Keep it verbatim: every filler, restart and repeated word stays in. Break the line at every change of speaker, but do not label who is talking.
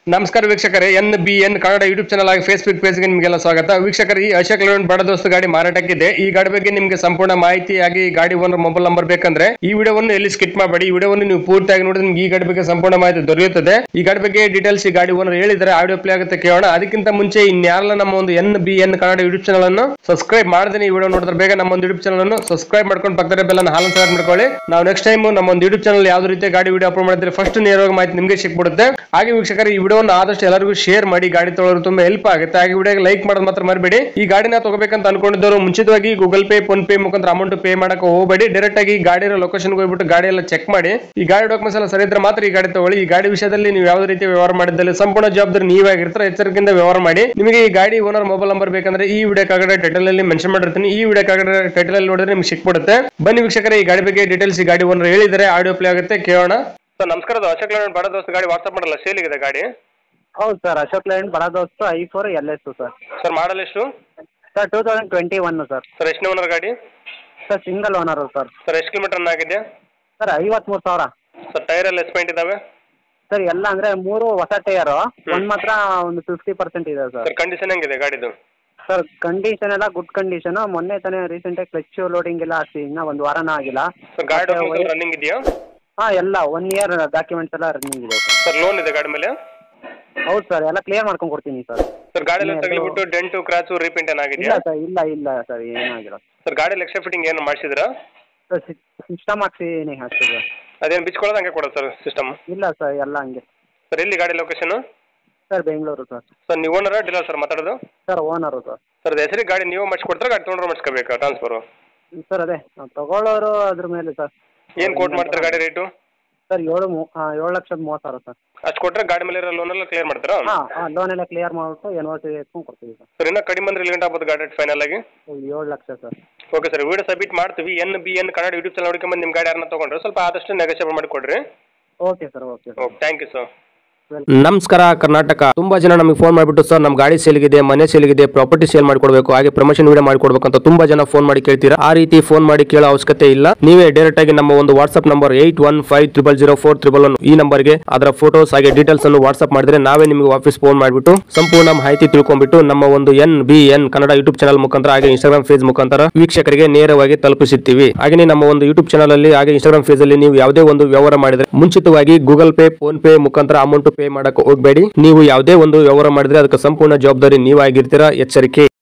ನಮಸ್ಕಾರ ವೀಕ್ಷಕರೇ, N B N Kannada YouTube channel ಆಗಿ ಫೇಸ್ಬುಕ್ ಪೇಜ್ಗೆ ನಿಮಗೆಲ್ಲ ಸ್ವಾಗತ. ವೀಕ್ಷಕರು, ಈ ಅಶೋಕ್ ಲೇಲ್ಯಾಂಡ್ ಬಡ ದೋಸ್ತ ಗಾಡಿ ಮಾರಾಟಕ್ಕಿದೆ. ಈ ಗಾಡಿ ಬಗ್ಗೆ ನಿಮಗೆ ಸಂಪೂರ್ಣ ಮಾಹಿತಿ ಆಗಿ ಈ ಗಾಡಿ ಓನರ್ ಮೊಬೈಲ್ ನಂಬರ್ ಬೇಕಂದ್ರೆ ಈ ವಿಡಿಯೋವನ್ನು ಎಲ್ಲಿ ಸ್ಕಿಪ್ ಮಾಡಬೇಡಿ. ಈ ವಿಡಿಯೋವನ್ನು ನೀವು ಪೂರ್ತಿಯಾಗಿ ನೋಡಿದ್ರೆ ನಿಮ್ಗೆ ಈ ಗಾಡಿ ಬಗ್ಗೆ ಸಂಪೂರ್ಣ ಮಾಹಿತಿ ದೊರೆಯುತ್ತದೆ. ಈ ಗಾಡಿ ಬಗ್ಗೆ ಡೀಟೇಲ್ಸ್ ಈ ಗಾಡಿ ಓನರ್ ಹೇಳಿದರೆ ಆಡಿಯೋ ಪ್ಲೇ ಆಗುತ್ತೆ, ಕೇಳೋಣ. ಅದಕ್ಕಿಂತ ಮುಂಚೆ ಇನ್ಯಾರಲ್ಲ ನಮ್ಮ ಒಂದು N B N Kannada YouTube channel ಅನ್ನು ಸಬ್ಸ್ಕ್ರೈಬ್ ಮಾಡದೇನೆ ಈ ವಿಡಿಯೋ ನೋಡಿದ್ರೆ ಬೇಗ ನಮ್ಮ ಒಂದು ಯೂಟ್ಯೂಬ್ ಚಾನಲ್ ಅನ್ನು ಸಬ್ಸ್ಕ್ರೈಬ್ ಮಾಡ್ಕೊಂಡು ಪಕ್ಕದ ಬೆಲ್ ಅನ್ನು ಹಾಲ್ ಸೆಲೆಕ್ಟ್ ಮಾಡ್ಕೊಳ್ಳಿ. ನಾವು ನೆಕ್ಸ್ಟ್ ಟೈಮ್ ನಮ್ಮ ಒಂದು ಯೂಟ್ಯೂಬ್ ಚಾನಲ್ ಯಾವ್ದು ರೀತಿ ಗಾಡಿ ವಿಡಿಯೋ ಅಪ್ಲೋಡ್ ಮಾಡಿದ್ರೆ ಫಸ್ಟ್ ನೇರವಾಗಿ ಮಾಹಿತಿ ನಿಮಗೆ ಸಿಕ್ಬಿಡುತ್ತೆ. ಹಾಗೆ ವೀಕ್ಷಕರು, ಈ ವಿಡಿಯೋವನ್ನು ಆದಷ್ಟು ಎಲ್ಲರಿಗೂ ಶೇರ್ ಮಾಡಿ, ಗಾಡಿ ತೊಗೊಳ್ಳೋರು ತುಂಬಾ ಹೆಲ್ಪ್ ಆಗುತ್ತೆ. ಹಾಗೆ ವಿಡಿಯೋಗೆ ಲೈಕ್ ಮಾಡೋದು ಮಾತ್ರ ಮರಿಬೇಡಿ. ಈ ಗಾಡಿನ ತಗೋಬೇಕಂತ ಅನ್ಕೊಂಡಿದ್ದವರು ಮುಂಚಿತವಾಗಿ ಗೂಗಲ್ ಪೇ, ಫೋನ್ ಪೇ ಮುಖಾಂತರ ಅಮೌಂಟ್ ಪೇ ಮಾಡಕ್ಕೆ ಹೋಗಬೇಡಿ. ಡೈರೆಕ್ಟ್ ಆಗಿ ಗಾಡಿ ಲೊಕೇಶನ್ ಹೋಗ್ಬಿಟ್ಟು ಗಾಡಿ ಎಲ್ಲ ಚೆಕ್ ಮಾಡಿ, ಈ ಗಾಡಿ ಡಾಕ್ಯುಮೆಂಟ್ಸ್ ಎಲ್ಲ ಸರಿ ಇದ್ರೆ ಮಾತ್ರ ಈ ಗಾಡಿ ತಗೊಳ್ಳಿ. ಈ ಗಾಡಿ ವಿಷಯದಲ್ಲಿ ನೀವು ಯಾವುದೇ ರೀತಿ ವ್ಯವಹಾರ ಮಾಡಿದಲ್ಲಿ ಸಂಪೂರ್ಣ ಜವಾಬ್ದಾರಿ ನೀವಾಗಿರ್ತಾರೆ. ಎಚ್ಚರಿಕೆಯಿಂದ ವ್ಯವಹಾರ ಮಾಡಿ. ನಿಮಗೆ ಈ ಗಾಡಿ ಓನರ್ ಮೊಬೈಲ್ ನಂಬರ್ ಬೇಕಂದ್ರೆ ಈ ವಿಡಿಯೋ ಕಾಗಡೆ ಟೈಟಲ್ ಅಲ್ಲಿ ಮೆನ್ಷನ್ ಮಾಡಿರ್ತೀನಿ. ಈ ವಿಡಿಯೋ ಕಾಗಡೆ ಟೈಟಲ್ ಅಲ್ಲಿ ನೋಡಿದ್ರೆ ನಿಮ್ಗೆ ಸಿಕ್ಬಿಡುತ್ತೆ. ಬನ್ನಿ ವೀಕ್ಷಕರೇ, ಈ ಗಾಡಿ ಬಗ್ಗೆ ಡೀಟೇಲ್ಸ್ ಈ ಗಾಡಿ ಓನರ್ ಹೇಳಿದರೆ ಆಡಿಯೋ ಪ್ಲೇ ಆಗುತ್ತೆ, ಕೇಳೋಣ. ಸರ್ ನಮಸ್ಕಾರ, ಅಶೋಕ್ ಲೇಲ್ಯಾಂಡ್ ಬಡ ದೋಸ್ತ ಗಾಡಿ ವಾಟ್ಸ್ಆಪ್ ಮಾಡಲ್ಲ, ಸೇಲ್ ಇದೆ ಗಾಡಿ?
ಹೌದು sir, Ashok Leyland Bada Dost I four L S sir.
Sir model ಎಷ್ಟು?
Sir two thousand twenty one sir.
Sir ಎಷ್ಟು ಓನರ್ ಗಾಡಿ?
Sir single owner sir.
Sir ಎಷ್ಟು ಕಿಲೋಮೀಟರ್ ರನ್ ಆಗಿದೆ?
ಸರ್ ಐವತ್ಮೂರು ಸಾವಿರ.
ಸರ್ ಟೈರ್ ಎಲ್ಲ ಎಷ್ಟು ಪಾಯಿಂಟ್ ಇದಾವೆ?
ಸರ್ ಎಲ್ಲ ಅಂದರೆ ಮೂರು ಹೊಸ ಟೈರು, ಒಂದು ಮಾತ್ರ ಒಂದು ಫಿಫ್ಟಿ ಪರ್ಸೆಂಟ್ ಇದೆ ಸರ್.
ಸರ್ ಕಂಡೀಷನ್ ಹೆಂಗಿದೆ ಗಾಡಿದು?
ಸರ್ ಕಂಡೀಷನ್ ಎಲ್ಲ ಗುಡ್ ಕಂಡೀಷನು. ಮೊನ್ನೆ ತಾನೇ ರೀಸೆಂಟಾಗಿ ಕ್ಲಚ್ ಲೋಡಿಂಗ್ ಎಲ್ಲ ಹಾಕಿ ಇನ್ನೂ ಒಂದು ವಾರನ ಆಗಿಲ್ಲ.
ಸರ್ ಗಾಡಿ ರನ್ನಿಂಗ್ ಇದೆಯಾ?
ಹಾಂ, ಎಲ್ಲ ಒನ್ ಇಯರ್ ಡಾಕ್ಯುಮೆಂಟ್ಸ್ ಎಲ್ಲ ರನ್ನಿಂಗ್ ಇದೆ ಸರ್.
ಸರ್ ಲೋನ್ ಇದೆ ಗಾಡಿ ಮೇಲೆ?
ಹೌದು ಸರ್, ಎಲ್ಲ ಕ್ಲಿಯರ್ ಮಾಡ್ಕೊಂಡು ಕೊಡ್ತೀನಿ ಸರ್.
ಸರ್ ಗಾಡಿ ಎಲ್ಲ ತಗಲಿಬಿಟ್ಟು ಡೆಂಟು ಕ್ರಾಚು ರೀಪೇಂಟ್ ಏನಾಗಿದೆಯಾ?
ಇಲ್ಲ ಸರ್, ಇಲ್ಲ ಇಲ್ಲ ಸರ್, ಏನಾಗಿಲ್ಲ.
ಸರ್ ಗಾಡಿ ಎಕ್ಸ್ಟ್ರಾ ಫಿಟ್ಟಿಂಗ್ ಏನು ಮಾಡಿಸಿದ್ರಾ?
ಸರ್ ಸಿಸ್ಟಮ್ ಹಾಕ್ಸಿನಿ ಅಷ್ಟೇ ಸರ್.
ಅದೇನು ಬಿಚ್ಕೊಳ್ಳೋದು ಹಂಗೆ ಕೊಡೋದು ಸರ್ ಸಿಸ್ಟಮ್?
ಇಲ್ಲ ಸರ್, ಎಲ್ಲ ಹಂಗೆ.
ಸರ್ ಎಲ್ಲಿ ಗಾಡಿ location?
Sir Bengaluru sir.
Sir ನೀವು ಓನರ ಡೀಲರ್ ಸರ್ ಮಾತಾಡೋದು?
Sir owner sir.
ಸರ್ ಹೆಸರಿಗೆ ಗಾಡಿ ನೀವು ಮಾಡಿಸ್ಕೊಡ್ತಾರೆ, ಗಾಡಿ ತೊಗೊಂಡ್ರೆ ಮಾಡಿಸ್ಕೋಬೇಕಾ ಟ್ರಾನ್ಸ್ಫರು?
ಸರ್ ಅದೇ ನಾವು ತಗೊಳ್ಳೋರು ಅದ್ರ ಮೇಲೆ ಸರ್.
ಏನು ಕೋಟ್ ಮಾಡ್ತಾರೆ ಗಾಡಿ ರೇಟು?
ಸರ್ ಏಳು ಮೂ ಏಳು ಲಕ್ಷದ ಮೂವತ್ತು ಸಾವಿರ ಸರ್.
ಅಷ್ಟು ಕೊಟ್ಟರೆ ಗಾಡಿ ಮೇಲೆ ಇರೋ ಲೋನ್ ಎಲ್ಲ ಕ್ಲಿಯರ್ ಮಾಡ್ತಾರಾ?
ಹಾಂ ಹಾಂ, ಲೋನ್ ಎಲ್ಲ ಕ್ಲಿಯರ್ ಮಾಡಿಬಿಟ್ಟು ಎನ್ ಓ ಸಿ ಎತ್ಕೊಂಡು ಕೊಡ್ತೀವಿ ಸರ್.
ಸರ್ ಇನ್ನೂ ಕಡಿಮೆ ಅಂದ್ರೆ ಎಲ್ಲಿ ಗಂಟೆ ಆಗ್ಬೋದು ಗಾಡಿ ಫೈನಲ್ ಆಗಿ?
ಏಳು lakh sir.
Okay sir, video submit ಮಾಡ್ತೀವಿ. N B N Kannada YouTube channel ನೋಡ್ಕೊಂಬಂದು ನಿಮ್ಮ ಗಾಡಿ ಯಾರನ್ನ ತೊಗೊಂಡ್ರೆ ಸ್ವಲ್ಪ ಆದಷ್ಟು ನೆಗೋಷಿಯೇಟ್ ಮಾಡಿ ಕೊಡ್ರಿ.
Okay sir, okay sir.
Okay, thank you sir.
ನಮಸ್ಕಾರ ಕರ್ನಾಟಕ. ತುಂಬಾ ಜನ ನಮಗೆ ಫೋನ್ ಮಾಡಿಬಿಟ್ಟು ಸರ್ ನಮ್ಮ ಗಾಡಿ ಸೇಲ್ಗಿದೆ, ಮನೆ ಸೇಲ್ಗಿದೆ, ಪ್ರಾಪರ್ಟಿ ಸೇಲ್ ಮಾಡಿಕೊಡ್ಬೇಕು, ಹಾಗೆ ಪ್ರಮೋಷನ್ ವಿಡಿಯೋ ಮಾಡಿಕೊಡ್ಬೇಕು ಅಂತ ತುಂಬಾ ಜನ ಫೋನ್ ಮಾಡಿ ಕೇಳ್ತೀರಾ. ಆ ರೀತಿ ಫೋನ್ ಮಾಡಿ ಕೇಳೋ ಅವಶ್ಯಕತೆ ಇಲ್ಲ. ನೀವೇ ಡೈರೆಕ್ಟ್ ಆಗಿ ನಮ್ಮ ಒಂದು WhatsApp number eight one five triple zero four triple one ಈ ನಂಬರ್ಗೆ ಅದರ ಫೋಟೋಸ್ ಹಾಗೆ ಡೀಟೇಲ್ಸ್ ಅನ್ನು ವಾಟ್ಸ್ಆಪ್ ಮಾಡಿದ್ರೆ ನಾವೇ ನಿಮಗೆ ವಾಪಸ್ ಫೋನ್ ಮಾಡಿಬಿಟ್ಟು ಸಂಪೂರ್ಣ ಮಾಹಿತಿ ತಿಳ್ಕೊಂಡ್ಬಿಟ್ಟು ನಮ್ಮ ಒಂದು N B N Kannada YouTube channel ಮುಖಾಂತರ ಹಾಗೆ ಇನ್ಸ್ಟಾಗ್ರಾಮ್ ಪೇಜ್ ಮುಖಾಂತರ ವೀಕ್ಷಕರಿಗೆ ನೇರವಾಗಿ ತಲುಪಿಸುತ್ತೀವಿ. ಹಾಗೆ ನಮ್ಮ ಒಂದು ಯೂಟ್ಯೂಬ್ ಚಾನಲ್ ಅಲ್ಲಿ ಹಾಗೆ ಇನ್ಸ್ಟಾಗ್ರಾಮ್ ಪೇಜ್ ಅಲ್ಲಿ ನೀವು ಯಾವುದೇ ಒಂದು ವ್ಯವಹಾರ ಮಾಡಿದ್ರೆ ಮುಂಚಿತವಾಗಿ ಗೂಗಲ್ ಪೇ, ಫೋನ್ ಪೇ ಮುಖಾಂತರ ಅಮೌಂಟ್ ಪೇ ಮಾಡಕ್ಕೆ ಹೋಗಬೇಡಿ. ನೀವು ಯಾವುದೇ ಒಂದು ವ್ಯವಹಾರ ಮಾಡಿದ್ರೆ ಅದಕ್ಕೆ ಸಂಪೂರ್ಣ ಜವಾಬ್ದಾರಿ ನೀವಾಗಿರ್ತೀರಾ. ಎಚ್ಚರಿಕೆ.